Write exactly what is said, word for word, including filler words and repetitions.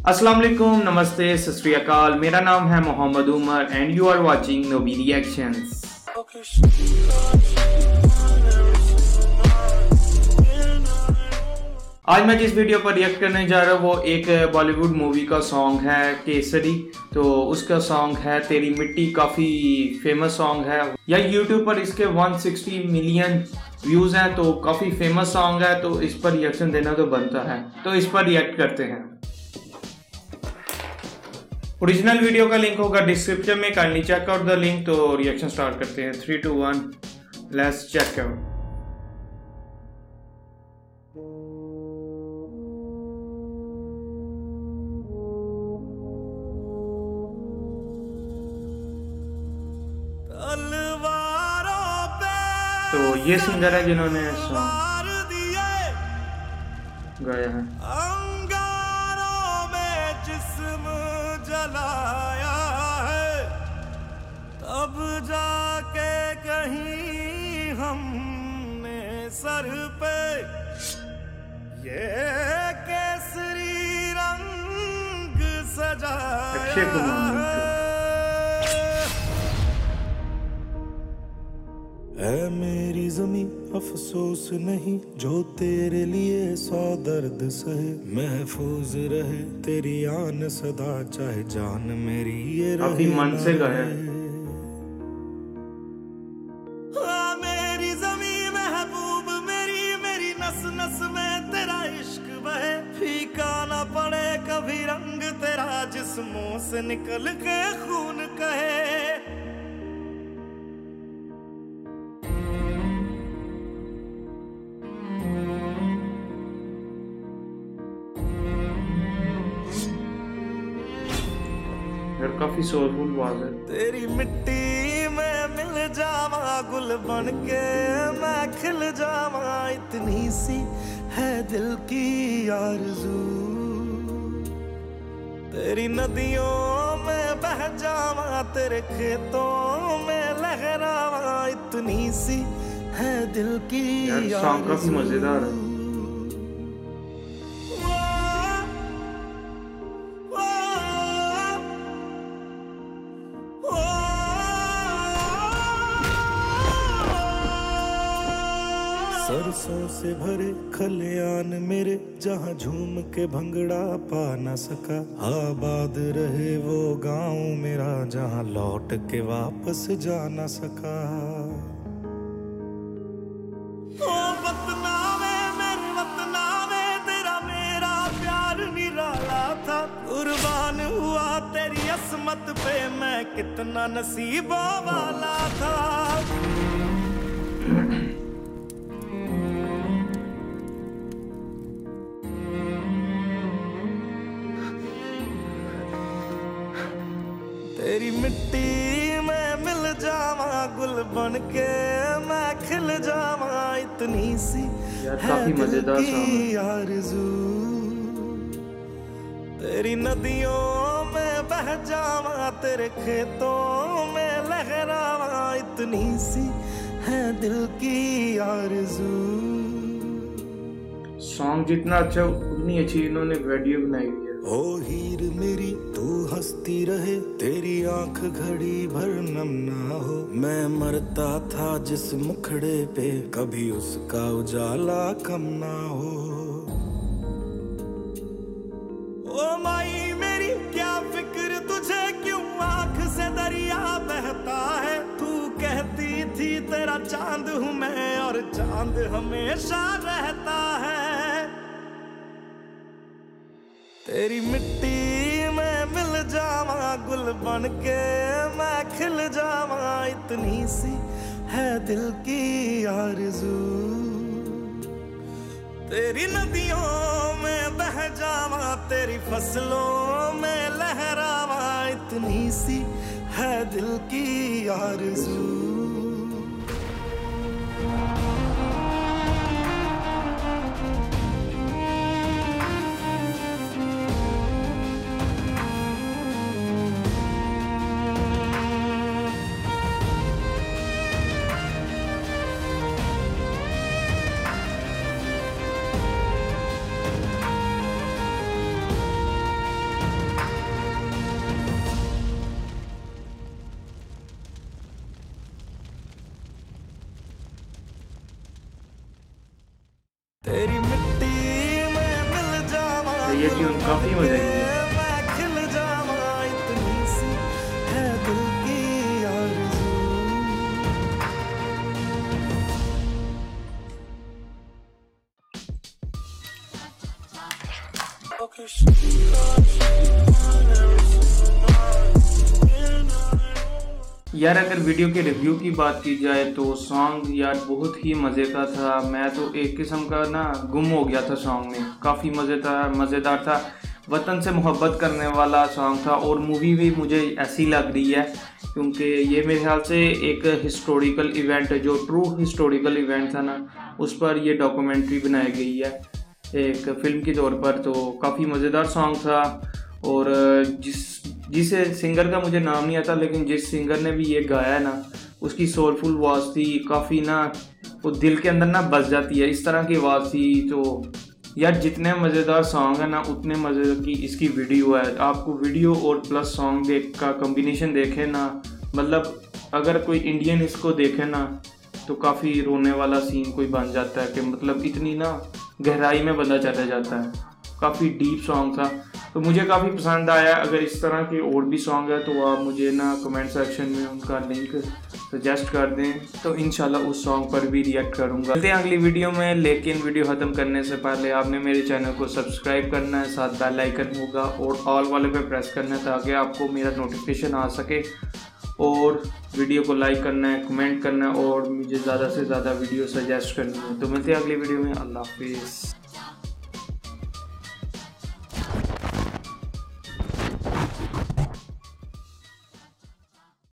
अस्सलाम वालेकुम, नमस्ते, सत श्री अकाल। मेरा नाम है Mohammad Umar and you are watching नोबी रिएक्शंस। आज मैं जिस वीडियो पर रिएक्ट करने जा रहा हूँ वो एक बॉलीवुड मूवी का सॉन्ग है केसरी। तो उसका सॉन्ग है तेरी मिट्टी, काफ़ी फेमस सॉन्ग है। या यूट्यूब पर इसके एक सौ साठ मिलियन व्यूज़ हैं, तो काफ़ी फेमस सॉन्ग है। तो इस पर रिएक्शन देना तो बनता है, तो इस पर रिएक्ट करते हैं। ओरिजिनल वीडियो का लिंक होगा डिस्क्रिप्शन में, kindly check out the link. तो रिएक्शन स्टार्ट करते हैं। Three two one, let's check out. तो ये सिंगर है जिन्होंने सॉन्ग गाया है। अंगारों में जिस्म जलाया है, तब जाके कहीं हमने सर पे ये केसरी रंग सजाया है। ऐ मेरी ज़मीं अफसोस नहीं, जो तेरे लिए सौ दर्द सहे। महफूज रहे तेरी आन सदा, चाहे जान मेरी ये रहे मन से गाया। हाँ मेरी ज़मीं महबूब मेरी, मेरी नस नस में तेरा इश्क बहे। फीका ना पड़े कभी रंग तेरा, जिस्मों से निकल के खून कहे। यार काफी सोलफुल आवाज है। तेरी मिट्टी में मिल जावा गुल बन के मैं खिल जावा, इतनी सी है दिल की आरज़ू। तेरी नदियों में बह जावा, तेरे खेतों में लहरावा, इतनी सी है दिल की आरज़ू। यार सॉन्ग काफी मजेदार है। सरसों से भरे खलियान मेरे, जहाँ झूम के भंगड़ा पा न सका। आबाद रहे वो गांव मेरा, जहाँ लौट के वापस जा न सका। ओ वतना में मेरे वतना में, तेरा मेरा प्यार निराला था। कुर्बान हुआ तेरी असमत पे, मैं कितना नसीबों वाला था। तेरी मिट्टी में मिल जावा गुल बन के मैं खिल जावा, इतनी सी है दिल की आरज़ू। तेरी नदियों में बह जावा, तेरे खेतों में लहरावा, इतनी सी है दिल की आरज़ू। सॉन्ग जितना अच्छा उतनी अच्छी इन्होंने वीडियो बनाई है। ओ हीर मेरी तू हंसती रहे, तेरी आंख घड़ी भर नम ना हो। मैं मरता था जिस मुखड़े पे, कभी उसका उजाला कम ना हो। ओ माई मेरी क्या फिक्र तुझे, क्यों आंख से दरिया बहता है। तू कहती थी तेरा चांद हूँ मैं, और चांद हमेशा रहता है। तेरी मिट्टी में मिल जावा गुल बन के मैं खिल जावा, इतनी सी है दिल की आरज़ू। तेरी नदियों में बह जावा, तेरी फसलों में लहरावा, इतनी सी है दिल की आरज़ू। काफी मजा आई। मैं खिल जावा इतनी सी है दिल की आरज़ू। यार अगर वीडियो के रिव्यू की बात की जाए तो सॉन्ग यार बहुत ही मज़े का था। मैं तो एक किस्म का ना गुम हो गया था सॉन्ग में, काफ़ी मज़ेदार मज़ेदार था। वतन से मोहब्बत करने वाला सॉन्ग था और मूवी भी मुझे ऐसी लग रही है क्योंकि ये मेरे ख्याल से एक हिस्टोरिकल इवेंट, जो ट्रू हिस्टोरिकल इवेंट था ना, उस पर ये डॉक्यूमेंट्री बनाई गई है एक फ़िल्म के तौर पर। तो काफ़ी मज़ेदार सॉन्ग था और जिस जिसे सिंगर का मुझे नाम नहीं आता, लेकिन जिस सिंगर ने भी ये गाया है ना, उसकी सोलफुल आवाज़ थी, काफ़ी ना वो दिल के अंदर ना बस जाती है, इस तरह की आवाज़ थी। तो यार जितने मज़ेदार सॉन्ग है ना उतने मज़े की इसकी वीडियो है। आपको वीडियो और प्लस सॉन्ग देख का कम्बिनेशन देखे ना, मतलब अगर कोई इंडियन इसको देखे ना तो काफ़ी रोने वाला सीन कोई बन जाता है कि मतलब इतनी ना गहराई में बंदा चला जाता है। काफ़ी डीप सॉन्ग था तो मुझे काफ़ी पसंद आया। अगर इस तरह के और भी सॉन्ग है तो आप मुझे ना कमेंट सेक्शन में उनका लिंक सजेस्ट कर दें, तो इंशाल्लाह उस सॉन्ग पर भी रिएक्ट करूँगा। चलते हैं अगली वीडियो में, लेकिन वीडियो ख़त्म करने से पहले आपने मेरे चैनल को सब्सक्राइब करना है, साथ बेल आइकन होगा और ऑल वाले पे प्रेस करना है ताकि आपको मेरा नोटिफिकेशन आ सके, और वीडियो को लाइक करना है, कमेंट करना है और मुझे ज़्यादा से ज़्यादा वीडियो सजेस्ट करनी है। तो मिलते हैं अगली वीडियो में। अल्लाह हाफिज़।